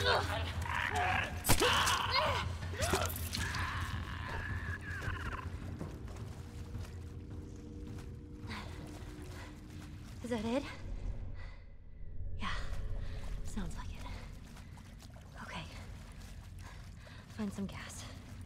Is that it? Yeah, sounds like it. Okay. Find some gas.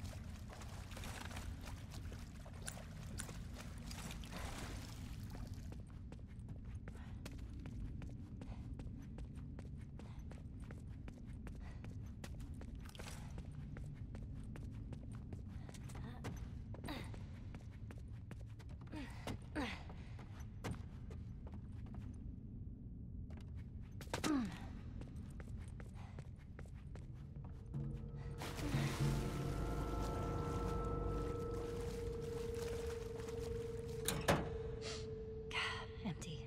Empty.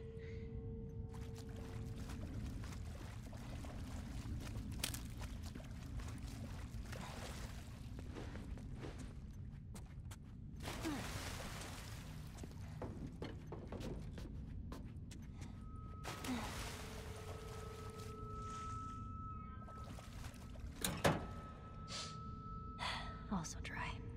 Also dry.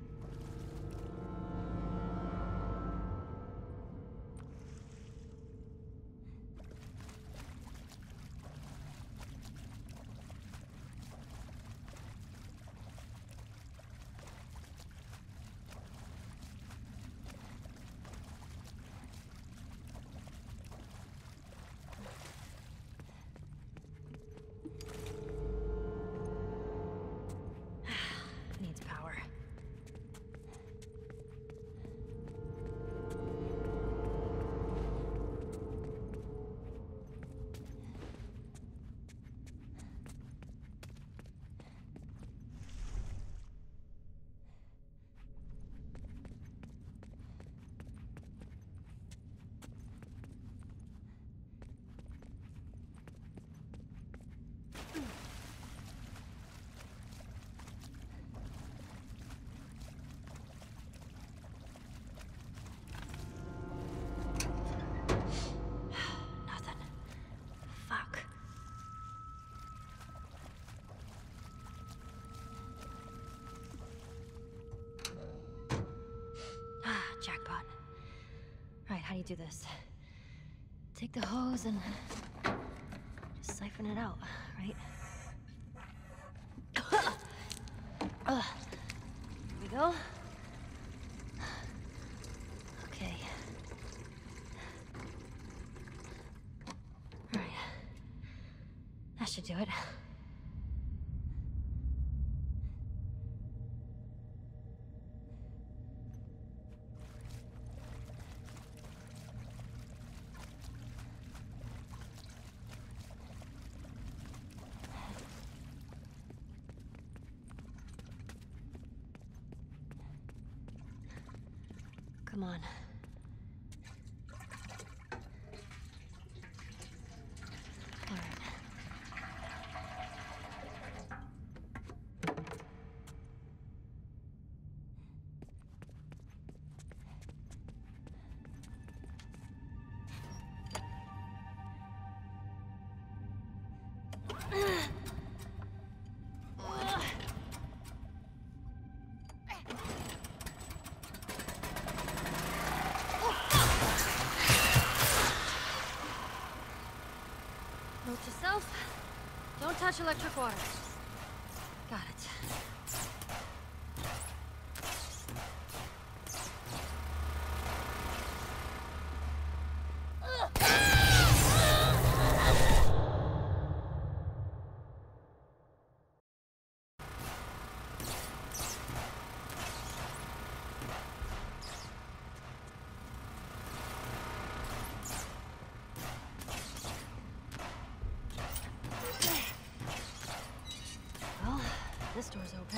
Needs power. Nothing. Fuck. Jackpot. Right, how do you do this? Take the hose and just siphon it out, right? Here we go. Okay. All right. That should do it. Come on. All right. Note to self, don't touch electric wires. Got it. Well, this door's open.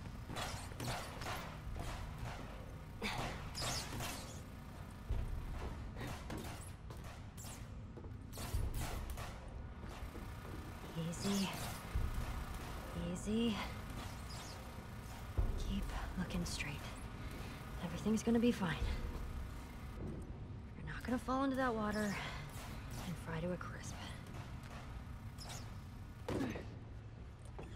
Easy. Easy. Keep looking straight. Everything's gonna be fine. You're not gonna fall into that water and fry to a crisp.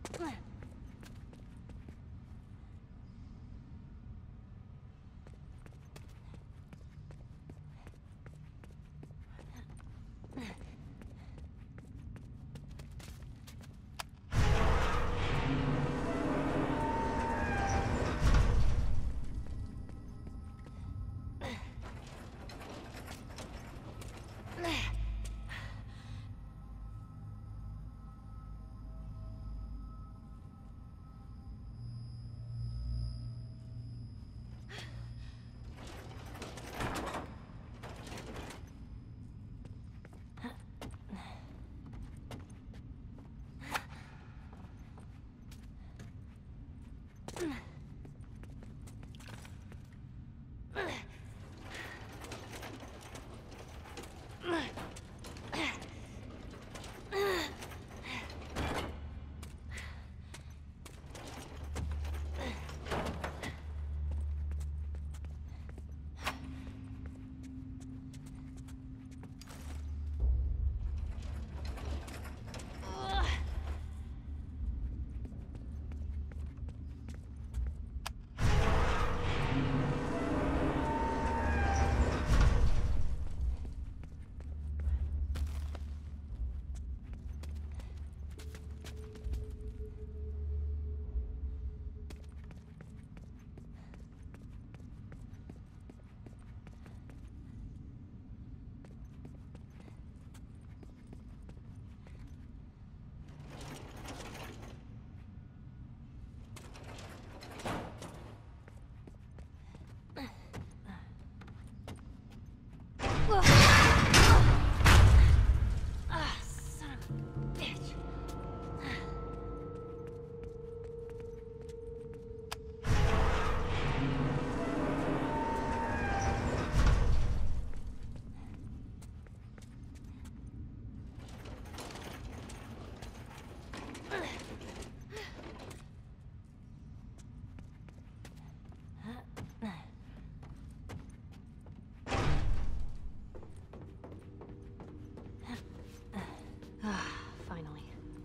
Son of a bitch. Finally.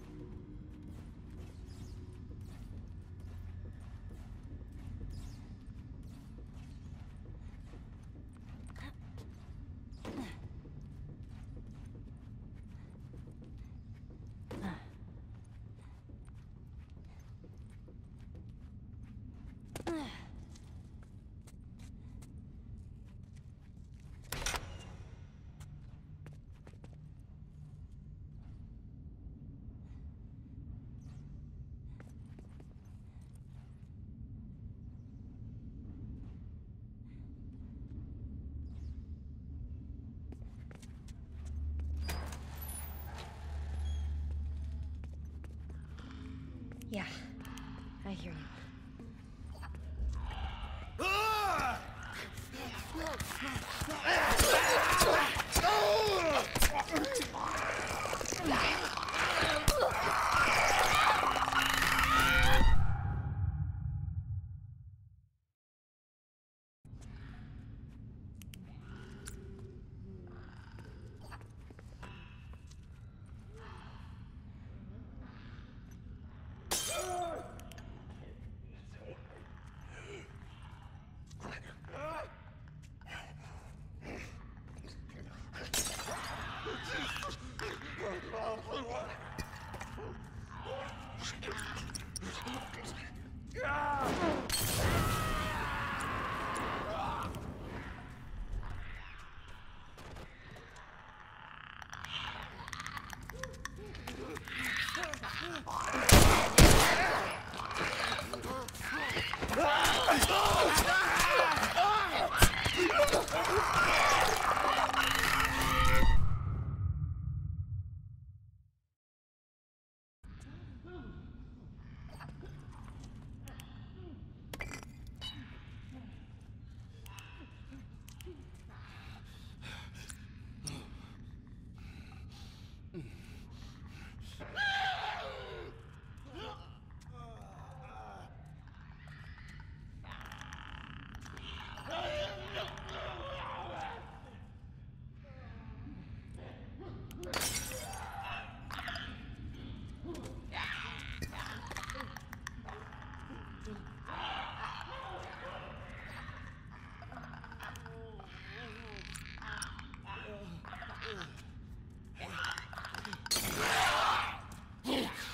Yeah, I hear you.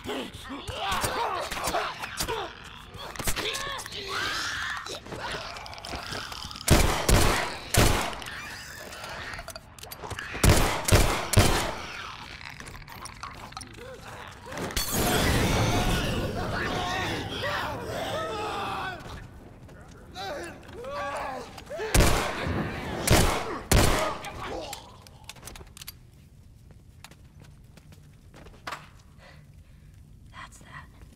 That's that.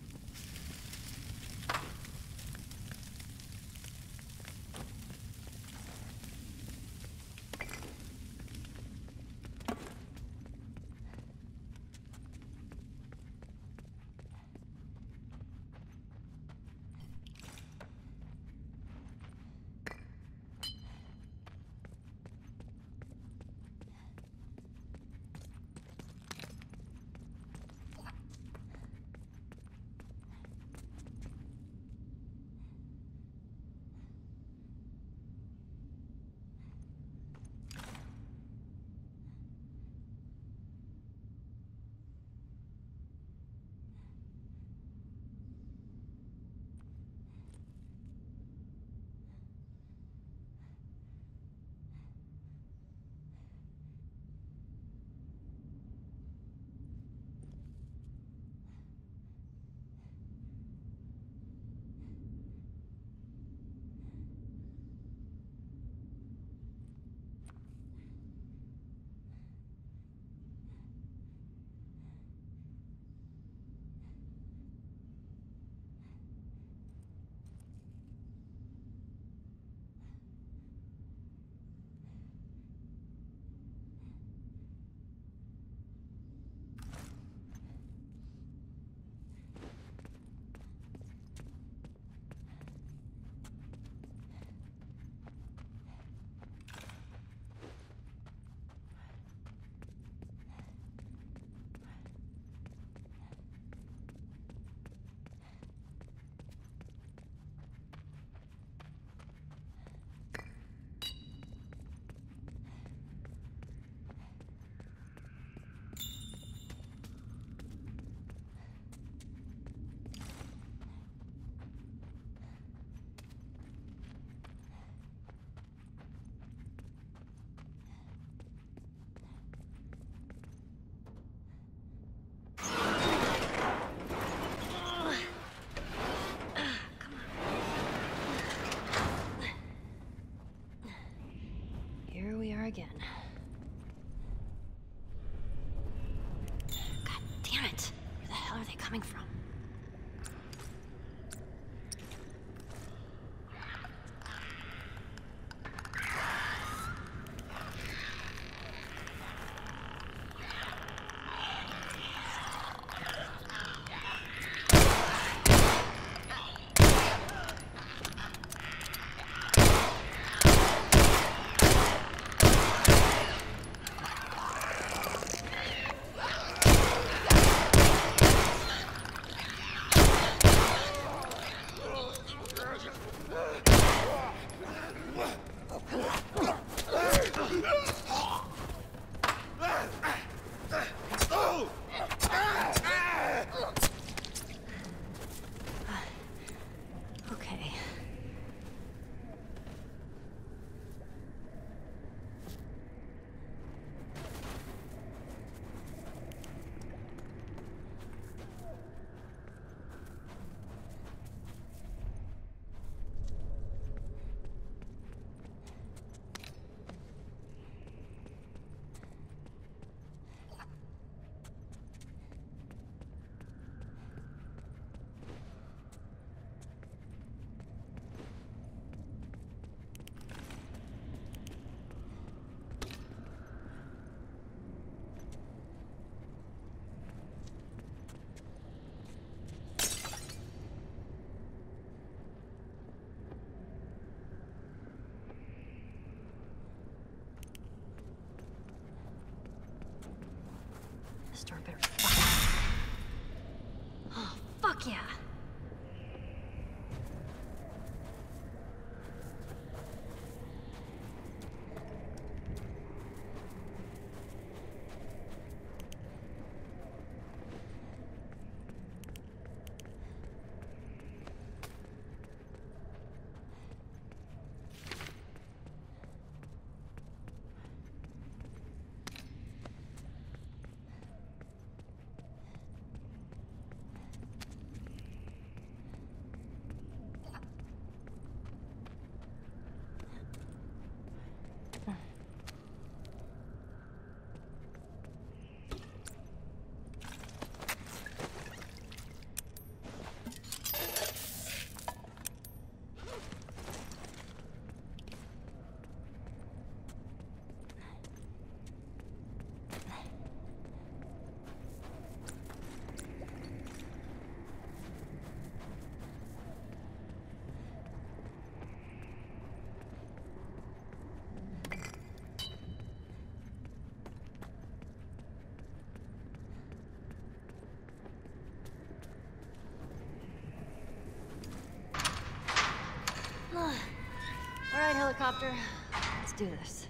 Doctor. Let's do this.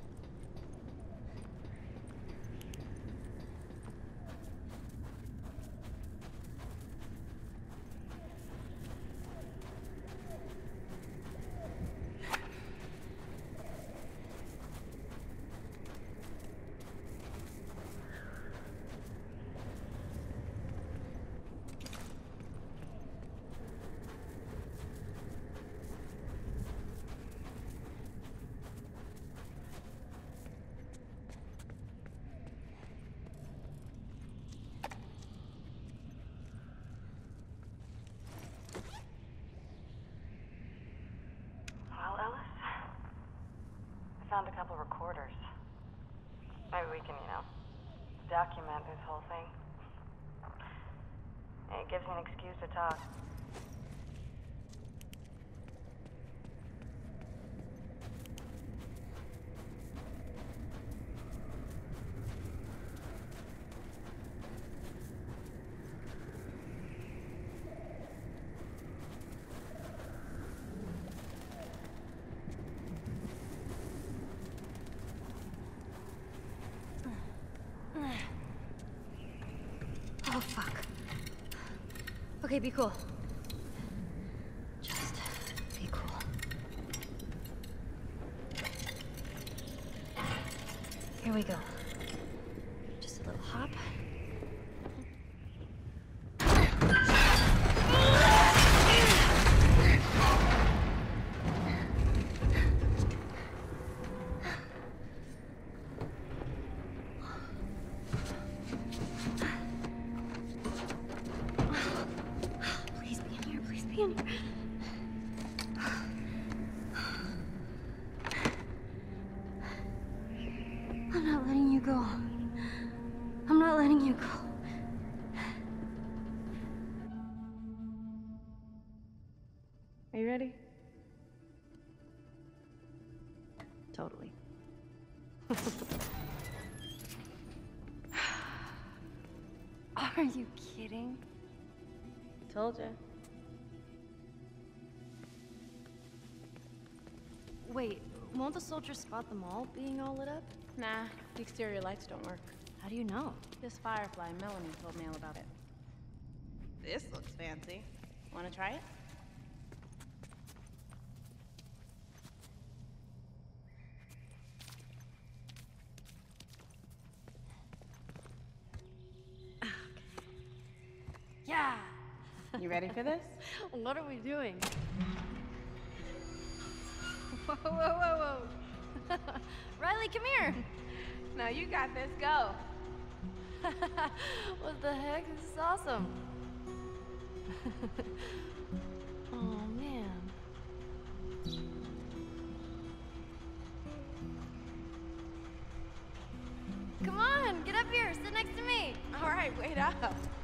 Found a couple recorders. Maybe we can, document this whole thing. It gives me an excuse to talk. Oh, fuck. Okay, be cool. Just be cool. Here we go. Just a little hop. In here. I'm not letting you go. I'm not letting you go. Are you ready? Totally. Are you kidding? Told you. Wait, won't the soldiers spot them all being all lit up? Nah, the exterior lights don't work. How do you know? This Firefly, Melanie told me all about it. This looks fancy. Wanna try it? Yeah! You ready for this? What are we doing? Whoa, whoa, whoa, whoa. Riley, come here! No, you got this, go. What the heck? This is awesome. Oh, man. Come on, get up here, sit next to me. All right, wait up.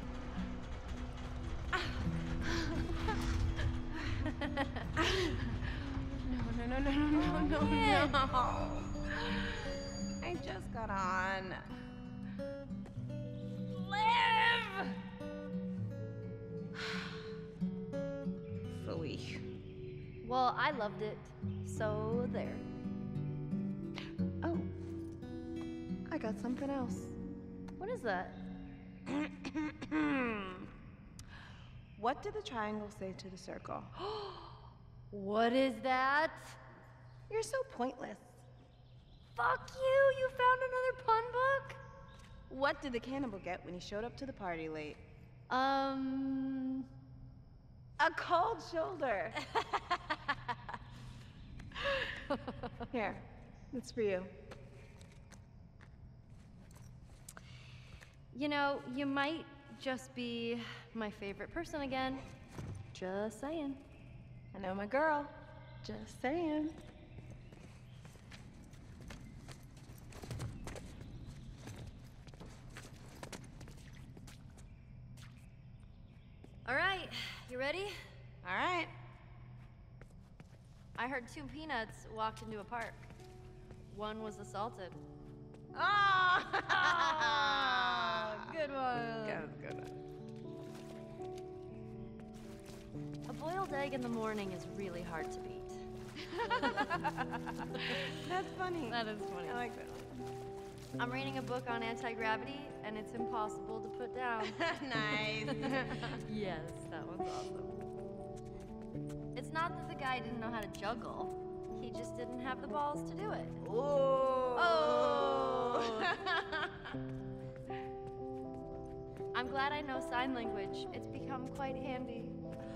No. I just got on. Live! Phooey. Well, I loved it, so there. Oh. I got something else. What is that? What did the triangle say to the circle? What is that? You're so pointless. Fuck you! You found another pun book? What did the cannibal get when he showed up to the party late? A cold shoulder. Here, it's for you. You know, you might just be my favorite person again. Just saying. I know my girl. Just saying. All right, you ready? All right. I heard 2 peanuts walked into a park. One was assaulted. Oh! Good one. Good one. A boiled egg in the morning is really hard to beat. That's funny. That is funny. I like that. I'm reading a book on anti-gravity, and it's impossible to put down. Nice. Yes, that one's awesome. It's not that the guy didn't know how to juggle. He just didn't have the balls to do it. Oh. I'm glad I know sign language. It's become quite handy.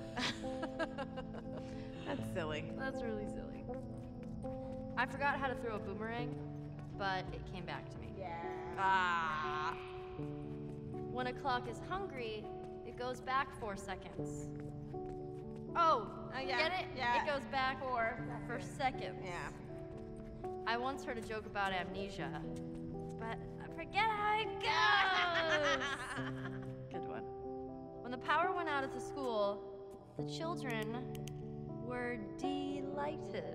That's silly. That's really silly. I forgot how to throw a boomerang, but it came back to me. Yeah. Ah. When a clock is hungry, it goes back 4 seconds. Oh, yeah. get it? Yeah. It goes back for seconds. Yeah. I once heard a joke about amnesia, but I forget how it goes. Good one. When the power went out at the school, the children were delighted.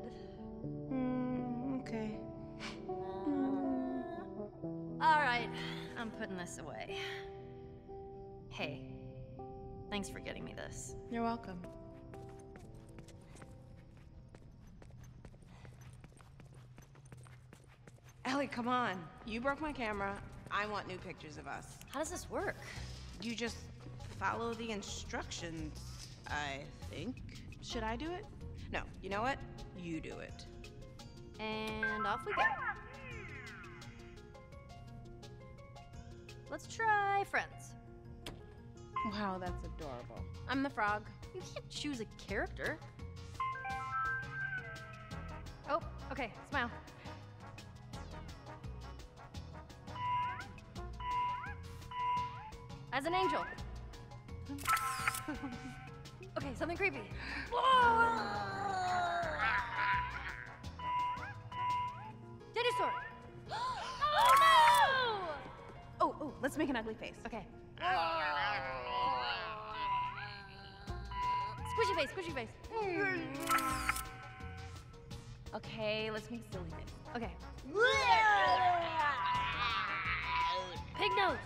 Okay. All right, I'm putting this away. Hey, thanks for getting me this. You're welcome. Ellie, come on. You broke my camera. I want new pictures of us. How does this work? You just follow the instructions, I think. Should I do it? No, you know what? You do it. And off we go. Let's try friends. Wow, that's adorable. I'm the frog. You can't choose a character. Oh, okay, smile. As an angel. Okay, something creepy. Dinosaur! Oh no! Oh, let's make an ugly face. Okay. Squishy face. Okay, let's make silly face. Okay. Pig nose.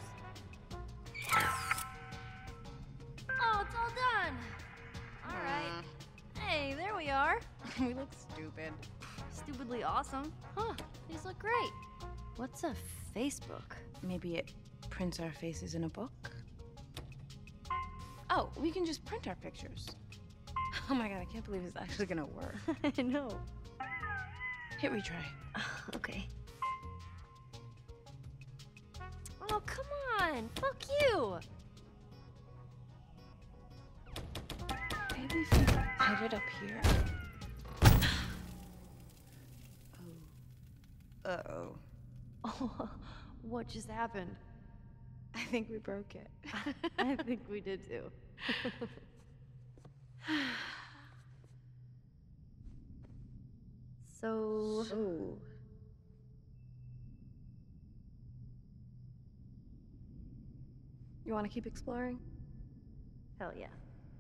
Oh, it's all done. All right. Hey, there we are. We look stupid. Stupidly awesome. Huh, these look great. What's a Facebook? Maybe it prints our faces in a book? Oh, we can just print our pictures. Oh my god, I can't believe it's actually gonna work. I know. Hit retry. Okay. Oh, come on. Fuck you. Maybe if we put it up here. Oh. Uh-oh. Oh, what just happened? I think we broke it. I think we did too. So... You want to keep exploring? Hell yeah.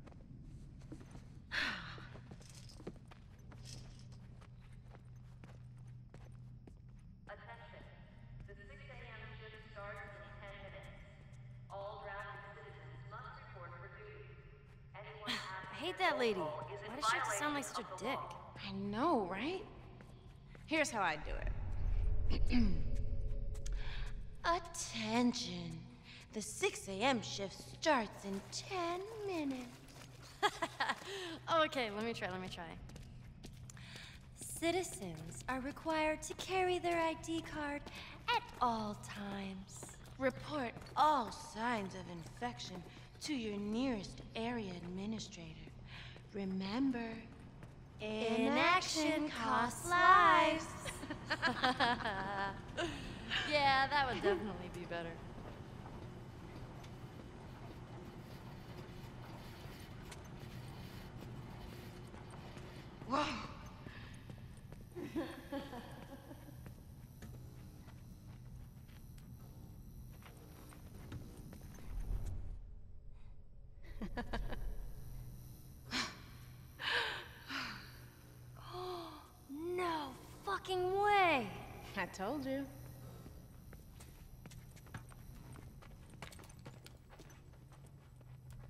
Attention. The 6 a.m. shift starts in 10 minutes. All drafted citizens must report for duty. Anyone I hate that lady. Why does she have to sound like such a dick? I know, right? Here's how I do it. Attention. The 6 a.m. shift starts in 10 minutes. Okay, let me try. Citizens are required to carry their ID card at all times. Report all signs of infection to your nearest area administrator. Remember, inaction costs lives. Yeah, that would definitely be better. Whoa. No fucking way! I told you.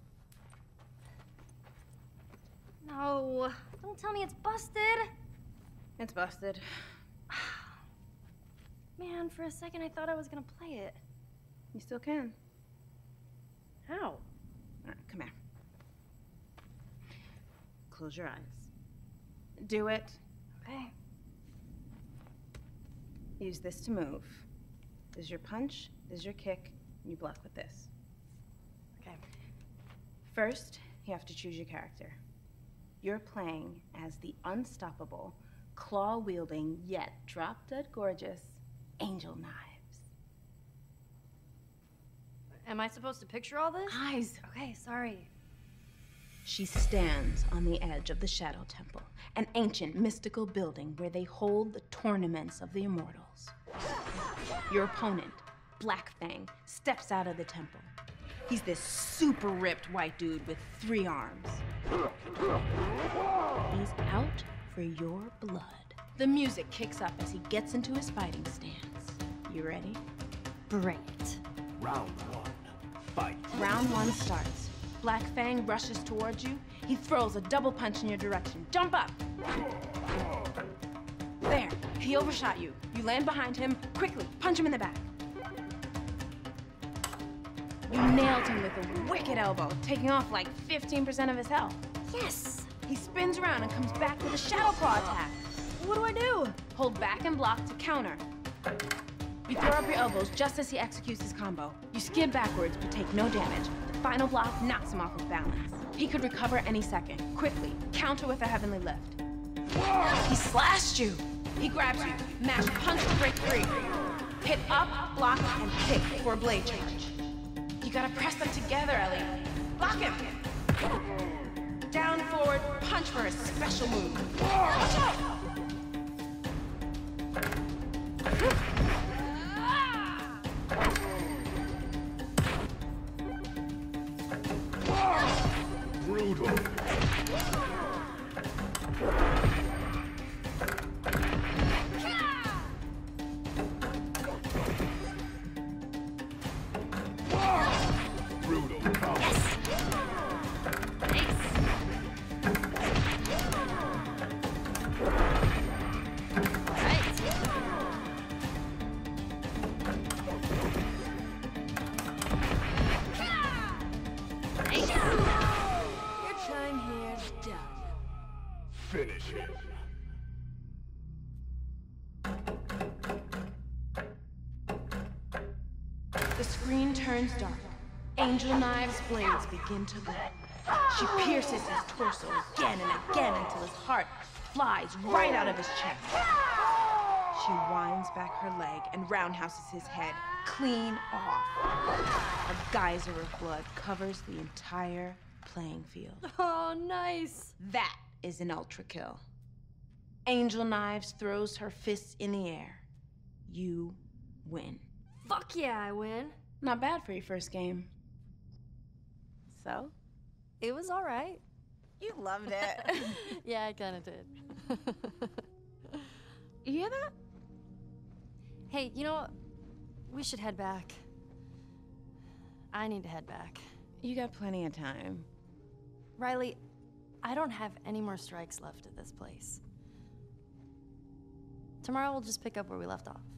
No, don't tell me it's busted. It's busted. Man, for a second I thought I was gonna play it. You still can. How? All right, come here. Close your eyes. Do it. Okay. Use this to move. This is your punch, this is your kick, and you block with this. Okay. First, you have to choose your character. You're playing as the unstoppable, claw-wielding, yet drop-dead gorgeous Angel Knives. Am I supposed to picture all this? Eyes! Okay, sorry. She stands on the edge of the Shadow Temple, an ancient mystical building where they hold the tournaments of the immortals. Your opponent, Black Fang, steps out of the temple. He's this super ripped white dude with 3 arms. He's out for your blood. The music kicks up as he gets into his fighting stance. You ready? Bring it. Round 1. Fight. Round 1 starts. Black Fang rushes towards you. He throws a double punch in your direction. Jump up! There, he overshot you. You land behind him. Quickly, punch him in the back. You nailed him with a wicked elbow, taking off like 15% of his health. Yes! He spins around and comes back with a Shadow Claw attack. What do I do? Hold back and block to counter. You throw up your elbows just as he executes his combo. You skid backwards but take no damage. The final block knocks him off of balance. He could recover any second. Quickly, counter with a heavenly lift. He slashed you. He grabs you. Mash punch to break free. Hit up, block, and kick for a blade charge. You gotta press them together, Ellie. Block him. Down, forward, punch for a special move. Watch out! Brutal. Brutal. Finish him. The screen turns dark. Angel Knives' blades begin to glow. She pierces his torso again and again until his heart flies right out of his chest. She winds back her leg and roundhouses his head clean off. A geyser of blood covers the entire playing field. Oh, nice. That is an ultra kill. Angel Knives throws her fists in the air. You win. Fuck yeah, I win. Not bad for your first game. So? It was all right. You loved it. Yeah, I kind of did. You hear that? Hey, you know what? We should head back. I need to head back. You got plenty of time. Riley, I don't have any more strikes left at this place. Tomorrow we'll just pick up where we left off.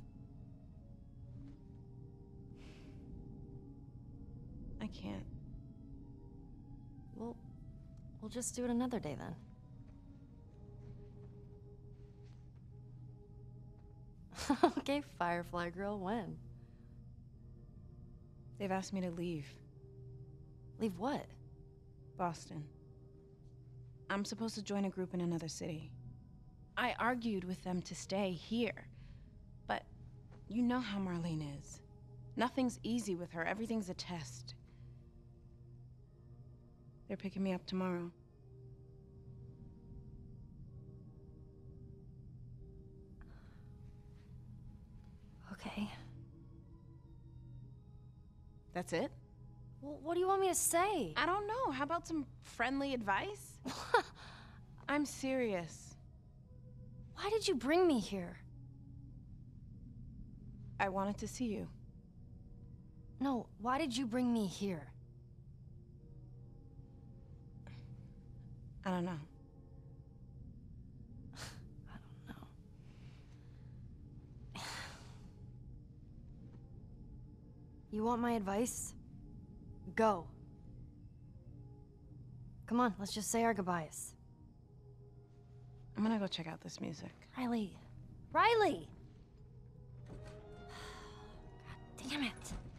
I can't. We'll just do it another day then. Okay, Firefly Girl, when? They've asked me to leave. Leave what? Boston. I'm supposed to join a group in another city. I argued with them to stay here. But you know how Marlene is. Nothing's easy with her. Everything's a test. They're picking me up tomorrow. Okay. That's it? Well, what do you want me to say? I don't know. How about some friendly advice? I'm serious. Why did you bring me here? I wanted to see you. No, why did you bring me here? I don't know. I don't know. You want my advice? Go. Come on, let's just say our goodbyes. I'm gonna go check out this music. Riley. Riley! God damn it.